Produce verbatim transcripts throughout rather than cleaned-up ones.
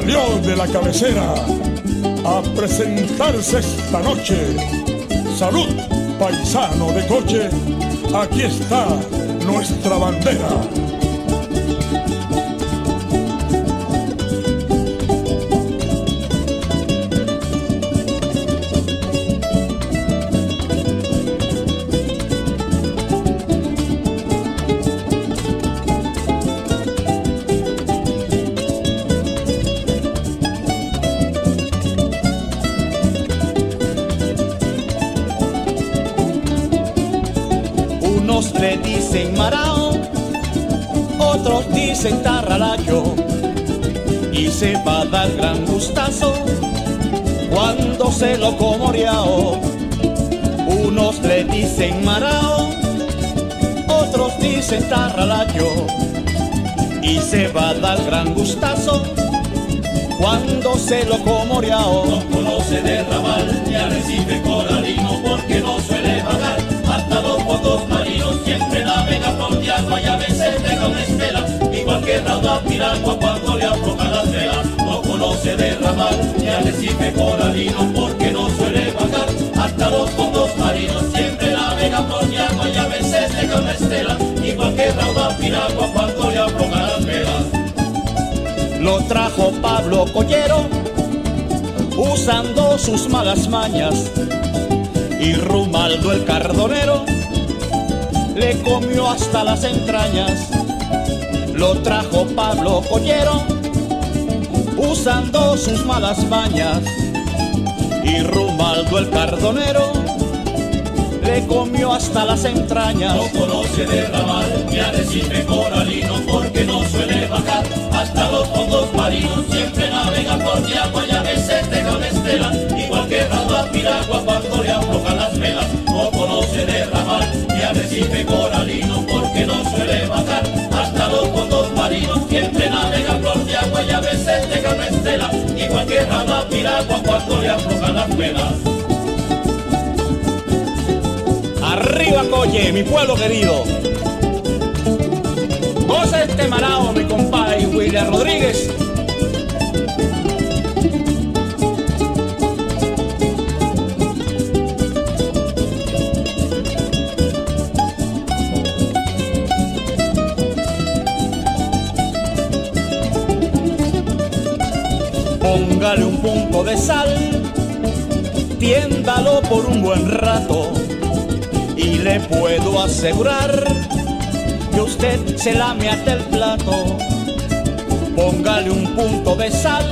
salió de la cabecera a presentarse esta noche. Salud, paisano de coche, aquí está nuestra bandera. Unos le dicen marao, otros dicen tarralayo, y se va a dar gran gustazo cuando se lo comoreao. Unos le dicen marao, otros dicen tarralayo, y se va a dar gran gustazo cuando se lo comoreao. No conoce de ramal ni arrecife coralino porque no suele bajar. Hasta los fondos marinos siempre navega por de agua y a veces deja una estela, igual que rauda piragua cuando le aflojan las velas. No conoce de ramal ni arrecife coralino porque no suele bajar. Hasta los fondos marinos siempre navega por de agua y a veces deja una estela, igual que rauda piragua cuando le aflojan las velas. Lo trajo Pablo Collero usando sus malas mañas, y Rumaldo el cardonero le comió hasta las entrañas. Lo trajo Pablo Collero usando sus malas mañas, y Rumaldo el cardonero le comió hasta las entrañas. No conoce de ramal ni arrecife coralino porque no suele bajar. Hasta los fondos marinos siempre navega por de agua y a veces deja una estela, igual que rauda piragua cuando le aflojan las velas. No conoce de ramal ni arrecife coralino porque no suele bajar. Hasta los fondos marinos siempre navega por de agua y a veces deja una estela, igual que rauda piragua cuando le aflojan las velas. Arriba Colle, mi pueblo querido. Goza este marao, mi compadre William Rodríguez. Póngale un punto de sal, tiéndalo por un buen rato, y le puedo asegurar que usted se lame hasta el plato. Póngale un punto de sal,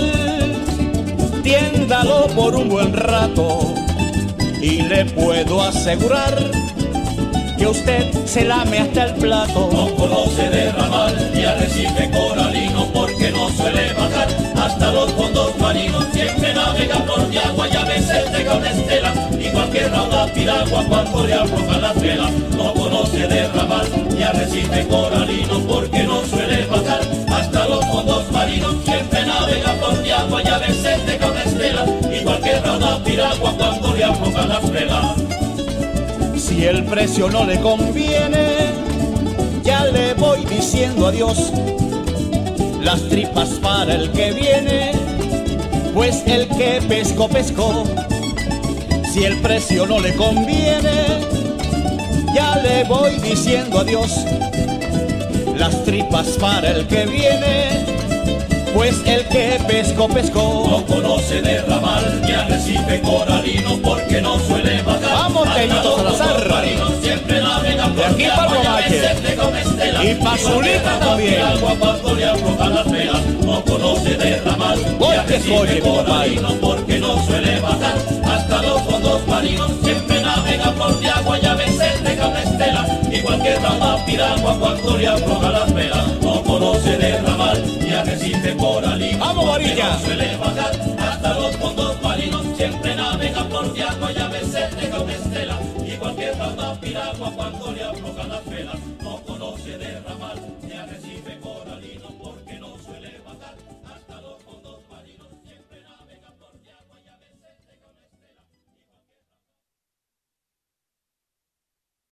tiéndalo por un buen rato, y le puedo asegurar que usted se lame hasta el plato. No conoce de ramal ni arrecife coralino porque no suele bajar. Hasta los fondos marinos siempre navega por de agua y a veces deja una estela, igual que rauda piragua cuando le aflojan las velas. No conoce de ramal ni arrecife coralino porque no suele bajar. Hasta los fondos marinos siempre navega por de agua y a veces deja una estela, igual que rauda piragua cuando le aflojan las velas. Si el precio no le conviene, ya le voy diciendo adiós. Las tripas para el que viene, pues el que pescó, pescó. Si el precio no le conviene, ya le voy diciendo adiós. Las tripas para el que viene, pues el que pescó, pescó. No conoce de ramal ni arrecife coralino porque no suele bajar. Vamos, Teñito Salazar. Siempre navega por de aquí para Guamache y pa' Zulita también. Cuando le aflojan las velas. No conoce de ramal ni arrecife coralino porque no suele bajar. Hasta los fondos marinos siempre navega por de agua y a veces deja una estela, igual que rauda piragua cuando le aflojan las velas. No conoce de ramal ni arrecife coralino. ¡Vamos, Varilla! No suele bajar. Hasta los fondos marinos siempre navega por de agua y a veces deja una estela, igual que rauda piragua cuando le aflojan.